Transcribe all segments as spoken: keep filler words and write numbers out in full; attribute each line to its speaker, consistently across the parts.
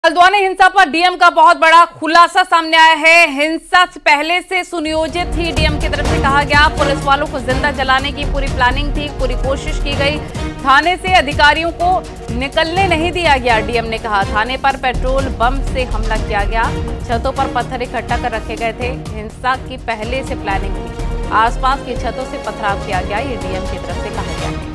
Speaker 1: हल्द्वानी हिंसा पर डीएम का बहुत बड़ा खुलासा सामने आया है। हिंसा पहले से सुनियोजित थी, डीएम की तरफ से कहा गया। पुलिस वालों को जिंदा जलाने की पूरी प्लानिंग थी, पूरी कोशिश की गई। थाने से अधिकारियों को निकलने नहीं दिया गया। डीएम ने कहा थाने पर पेट्रोल बम से हमला किया गया, छतों पर पत्थर इकट्ठा कर रखे गए थे। हिंसा की पहले से प्लानिंग थी, आसपास की छतों से पथराव किया गया, ये डीएम की तरफ से कहा गया है।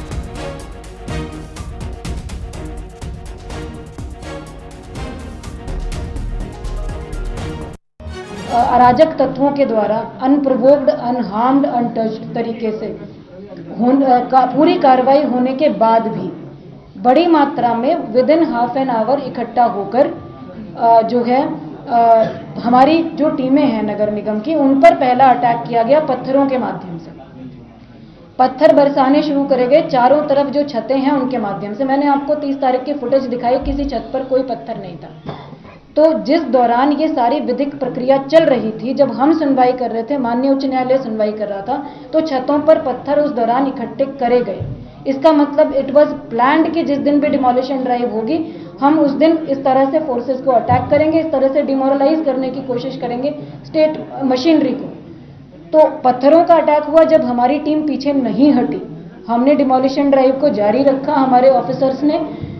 Speaker 2: अराजक तत्वों के द्वारा अनप्रोवोक्ड, अनहार्म्ड, अनटच्ड तरीके से का, पूरी कार्रवाई होने के बाद भी बड़ी मात्रा में within half an hour इकट्ठा होकर जो है आ, हमारी जो टीमें हैं नगर निगम की, उन पर पहला अटैक किया गया पत्थरों के माध्यम से। पत्थर बरसाने शुरू करे गए चारों तरफ, जो छतें हैं उनके माध्यम से। मैंने आपको तीस तारीख की फुटेज दिखाई, किसी छत पर कोई पत्थर नहीं था। तो जिस दौरान ये सारी विधिक प्रक्रिया चल रही थी, जब हम सुनवाई कर रहे थे, माननीय उच्च न्यायालय सुनवाई कर रहा था, तो छतों पर पत्थर उस दौरान इकट्ठे करे गए। इसका मतलब इट वाज प्लान्ड कि जिस दिन भी डिमोलिशन ड्राइव होगी, हम उस दिन इस तरह से फोर्सेस को अटैक करेंगे, इस तरह से डिमोरलाइज करने की कोशिश करेंगे स्टेट मशीनरी को। तो पत्थरों का अटैक हुआ जब हमारी टीम पीछे नहीं हटी, हमने डिमोलिशन ड्राइव को जारी रखा, हमारे ऑफिसर्स ने।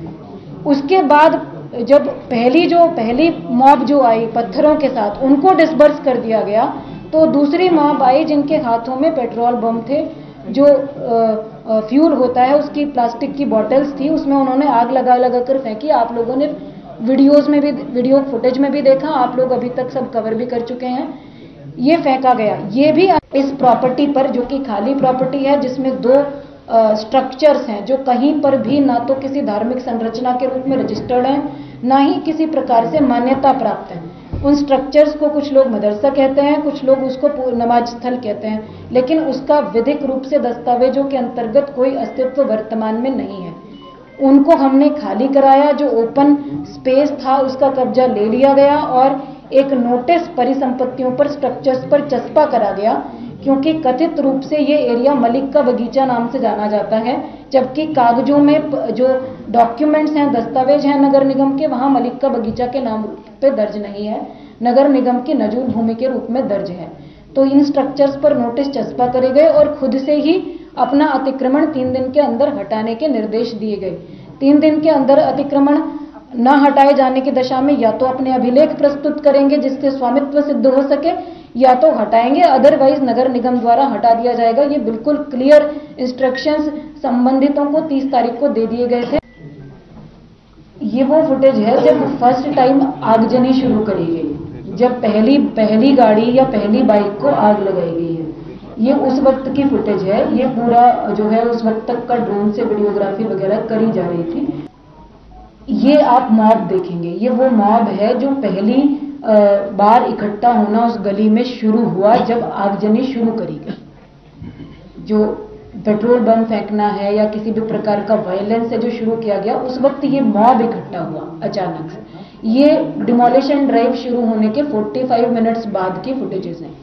Speaker 2: उसके बाद जब पहली जो पहली मॉब जो आई पत्थरों के साथ, उनको डिस्बर्स कर दिया गया, तो दूसरी मॉब आई जिनके हाथों में पेट्रोल बम थे, जो आ, आ, फ्यूल होता है उसकी प्लास्टिक की बॉटल्स थी, उसमें उन्होंने आग लगा लगा कर फेंकी। आप लोगों ने वीडियोस में भी, वीडियो फुटेज में भी देखा, आप लोग अभी तक सब कवर भी कर चुके हैं। ये फेंका गया, ये भी इस प्रॉपर्टी पर, जो कि खाली प्रॉपर्टी है, जिसमें दो स्ट्रक्चर्स uh, हैं जो कहीं पर भी ना तो किसी धार्मिक संरचना के रूप में रजिस्टर्ड हैं, ना ही किसी प्रकार से मान्यता प्राप्त है। उन स्ट्रक्चर्स को कुछ लोग मदरसा कहते हैं, कुछ लोग उसको नमाज स्थल कहते हैं, लेकिन उसका विधिक रूप से दस्तावेजों के अंतर्गत कोई अस्तित्व वर्तमान में नहीं है। उनको हमने खाली कराया, जो ओपन स्पेस था उसका कब्जा ले लिया गया और एक नोटिस परिसंपत्तियों पर, स्ट्रक्चर्स पर चस्पा करा गया, क्योंकि कथित रूप से ये एरिया मलिक का बगीचा नाम से जाना जाता है, जबकि कागजों में जो डॉक्यूमेंट्स हैं, दस्तावेज हैं नगर निगम के, वहां मलिक का बगीचा के नाम पे दर्ज नहीं है, नगर निगम की नजूल भूमि के रूप में दर्ज है। तो इन स्ट्रक्चर्स पर नोटिस चस्पा करे गए और खुद से ही अपना अतिक्रमण तीन दिन के अंदर हटाने के निर्देश दिए गए। तीन दिन के अंदर अतिक्रमण न हटाए जाने की दशा में या तो अपने अभिलेख प्रस्तुत करेंगे जिससे स्वामित्व सिद्ध हो सके, या तो हटाएंगे, अदरवाइज नगर निगम द्वारा हटा दिया जाएगा। ये बिल्कुल क्लियर इंस्ट्रक्शंस संबंधितों को तीस तारीख को दे दिए गए थे। ये वो फुटेज है जब फर्स्ट टाइम आगजनी शुरू करी गई, जब पहली पहली गाड़ी या पहली बाइक को आग लगाई गई है। ये उस वक्त की फुटेज है। ये पूरा जो है उस वक्त तक का ड्रोन से वीडियोग्राफी वगैरह करी जा रही थी। ये आप मॉब देखेंगे, ये वो मॉब है जो पहली बार इकट्ठा होना उस गली में शुरू हुआ जब आगजनी शुरू करी गई। जो पेट्रोल बम फेंकना है या किसी भी प्रकार का वायलेंस है जो शुरू किया गया, उस वक्त ये मॉब इकट्ठा हुआ अचानक से। ये डिमोलिशन ड्राइव शुरू होने के पैंतालीस मिनट्स बाद की फुटेजेस हैं,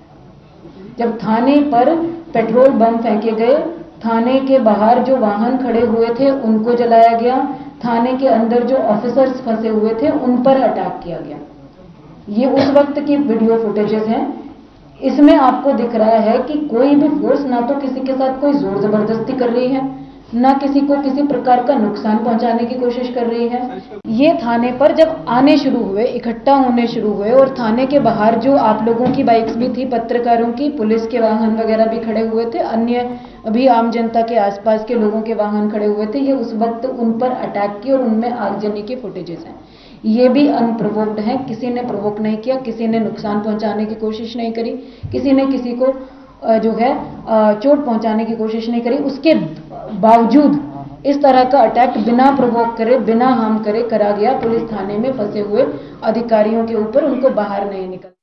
Speaker 2: जब थाने पर पेट्रोल बम फेंके गए, थाने के बाहर जो वाहन खड़े हुए थे उनको जलाया गया, थाने के अंदर जो ऑफिसर्स फंसे हुए थे उन पर अटैक किया गया। ये उस वक्त की वीडियो फुटेजेस हैं। इसमें आपको दिख रहा है कि कोई भी फोर्स ना तो किसी के साथ कोई जोर जबरदस्ती कर रही है, ना किसी को किसी प्रकार का नुकसान पहुंचाने की कोशिश कर रही है। ये थाने पर जब आने शुरू हुए, इकट्ठा होने शुरू हुए, और थाने के बाहर जो आप लोगों की बाइक्स भी थी, पत्रकारों की, पुलिस के वाहन वगैरह भी खड़े हुए थे, अन्य भी आम जनता के आसपास के लोगों के वाहन खड़े हुए थे, ये उस वक्त उन पर अटैक की और उनमें आगजनी की फुटेजेस हैं। ये भी अनप्रोवोक्ड है, किसी ने प्रोवोक नहीं किया, किसी ने नुकसान पहुंचाने की कोशिश नहीं करी, किसी ने किसी को जो है चोट पहुंचाने की कोशिश नहीं करी। उसके बावजूद इस तरह का अटैक बिना प्रोवोक करे, बिना हार्म करे करा गया पुलिस थाने में फंसे हुए अधिकारियों के ऊपर, उनको बाहर नहीं निकल